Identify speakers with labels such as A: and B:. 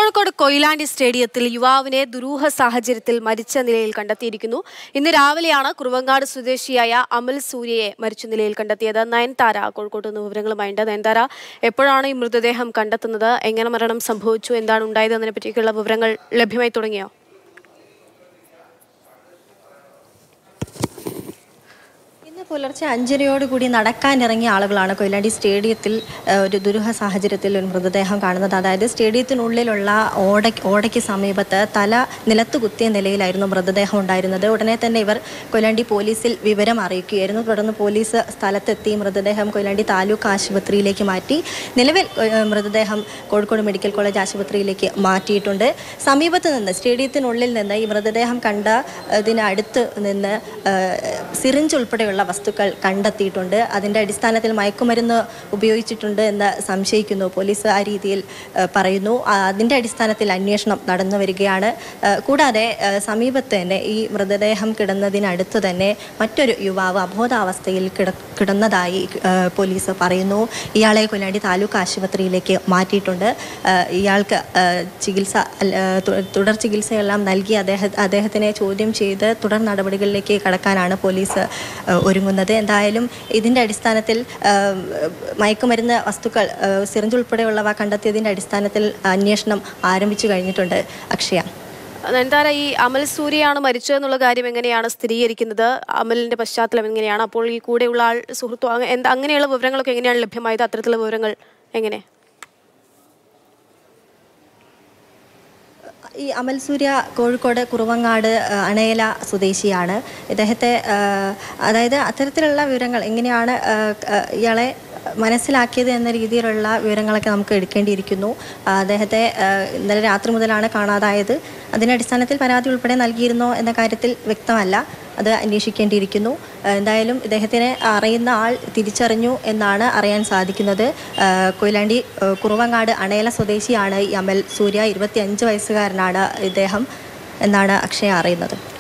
A: കോഴിക്കോട് കൊയിലാണ്ടി സ്റ്റേഡിയത്തിൽ യുവാവിനെ ദുരൂഹ സാഹചര്യത്തിൽ മരിച്ച നിലയിൽ കണ്ടെത്തിയിരിക്കുന്നു. ഇന്ന് രാവിലെയാണ് കുറുവങ്ങാട് സ്വദേശിയായ അമൽ സൂര്യയെ മരിച്ച നിലയിൽ കണ്ടെത്തിയത്. നയൻതാര കോഴിക്കോട്ട് നിന്ന് വിവരങ്ങളുമായിട്ട്. നയൻതാര, എപ്പോഴാണ് ഈ മൃതദേഹം കണ്ടെത്തുന്നത്? എങ്ങനെ മരണം സംഭവിച്ചു? എന്താണ് ഉണ്ടായത്? എന്നതിനെ പറ്റിയുള്ള വിവരങ്ങൾ ലഭ്യമായി തുടങ്ങിയോ?
B: പുലർച്ചെ 5:30 നടക്കാനിറങ്ങിയ ആളുകളാണ് കൊയിലാണ്ടി സ്റ്റേഡിയത്തിൽ ഒരു ദുരൂഹ സാഹചര്യത്തിൽ ഒരു മൃതദേഹം കാണുന്നത്. അതായത് സ്റ്റേഡിയത്തിനുള്ളിലുള്ള ഓടയ്ക്ക് സമീപത്ത് തല നിലത്ത് കുത്തിയ നിലയിലായിരുന്നു മൃതദേഹം ഉണ്ടായിരുന്നത്. ഉടനെ തന്നെ ഇവർ കൊയിലാണ്ടി പോലീസിൽ വിവരം അറിയിക്കുകയായിരുന്നു. തുടർന്ന് പോലീസ് സ്ഥലത്തെത്തി മൃതദേഹം കൊയിലാണ്ടി താലൂക്ക് ആശുപത്രിയിലേക്ക് മാറ്റി. നിലവിൽ മൃതദേഹം കോഴിക്കോട് മെഡിക്കൽ കോളേജ് ആശുപത്രിയിലേക്ക് മാറ്റിയിട്ടുണ്ട്. സമീപത്ത് നിന്ന് സ്റ്റേഡിയത്തിനുള്ളിൽ നിന്ന് ഈ മൃതദേഹം കണ്ട ഇതിനടുത്ത് നിന്ന് സിറിഞ്ച് ഉൾപ്പെടെയുള്ള വസ്തുക്കൾ കണ്ടെത്തിയിട്ടുണ്ട്. അതിൻ്റെ അടിസ്ഥാനത്തിൽ മയക്കുമരുന്ന് ഉപയോഗിച്ചിട്ടുണ്ട് എന്ന് സംശയിക്കുന്നു. പോലീസ് ആ രീതിയിൽ പറയുന്നു. അതിൻ്റെ അടിസ്ഥാനത്തിൽ അന്വേഷണം നടന്നു വരികയാണ്. കൂടാതെ സമീപത്ത് തന്നെ ഈ മൃതദേഹം കിടന്നതിനടുത്ത് തന്നെ മറ്റൊരു യുവാവ് അബോധാവസ്ഥയിൽ കിടന്നതായി പോലീസ് പറയുന്നു. ഇയാളെ കൊയിലാണ്ടി താലൂക്ക് ആശുപത്രിയിലേക്ക് മാറ്റിയിട്ടുണ്ട്. ഇയാൾക്ക് തുടർ ചികിത്സയെല്ലാം നൽകി അദ്ദേഹത്തിനെ ചോദ്യം ചെയ്ത് തുടർ നടപടികളിലേക്ക് കടക്കാനാണ് പോലീസ് ഒരുങ്ങുന്നത്. എന്തായാലും ഇതിൻ്റെ അടിസ്ഥാനത്തിൽ മയക്കുമരുന്ന് വസ്തുക്കൾ സിറിഞ്ച് ഉൾപ്പെടെയുള്ളവ കണ്ടെത്തിയതിൻ്റെ അടിസ്ഥാനത്തിൽ അന്വേഷണം ആരംഭിച്ചു കഴിഞ്ഞിട്ടുണ്ട്. അക്ഷയ,
A: നയൻതാര, ഈ അമൽ സൂര്യയാണ് മരിച്ചതെന്നുള്ള കാര്യം എങ്ങനെയാണ് സ്ഥിരീകരിക്കുന്നത്? അമലിന്റെ പശ്ചാത്തലം എങ്ങനെയാണ്? അപ്പോൾ ഈ കൂടെയുള്ള ആൾ സുഹൃത്തോ അങ്ങനെയുള്ള വിവരങ്ങളൊക്കെ എങ്ങനെയാണ് ലഭ്യമായത്? അത്തരത്തിലുള്ള വിവരങ്ങൾ എങ്ങനെ?
B: ഈ അമൽ സൂര്യ കോഴിക്കോട് കുറുവങ്ങാട് അണേല സ്വദേശിയാണ്. ഇദ്ദേഹത്തെ അതായത് അത്തരത്തിലുള്ള വിവരങ്ങൾ എങ്ങനെയാണ് ഇയാളെ മനസ്സിലാക്കിയത് എന്ന രീതിയിലുള്ള വിവരങ്ങളൊക്കെ നമുക്ക് എടുക്കേണ്ടിയിരിക്കുന്നു. അദ്ദേഹത്തെ ഇന്നലെ രാത്രി മുതലാണ് കാണാതായത്. അതിൻ്റെ അടിസ്ഥാനത്തിൽ പരാതി ഉൾപ്പെടെ നൽകിയിരുന്നോ എന്ന കാര്യത്തിൽ വ്യക്തമല്ല. അത് അന്വേഷിക്കേണ്ടിയിരിക്കുന്നു. എന്തായാലും ഇദ്ദേഹത്തിനെ അറിയുന്ന ആൾ തിരിച്ചറിഞ്ഞു എന്നാണ് അറിയാൻ സാധിക്കുന്നത്. കൊയിലാണ്ടി കുറുവങ്ങാട് അണേല സ്വദേശിയാണ് ഈ അമൽ സൂര്യ. 25 വയസ്സുകാരനാണ് ഇദ്ദേഹം എന്നാണ് അക്ഷയ അറിയുന്നത്.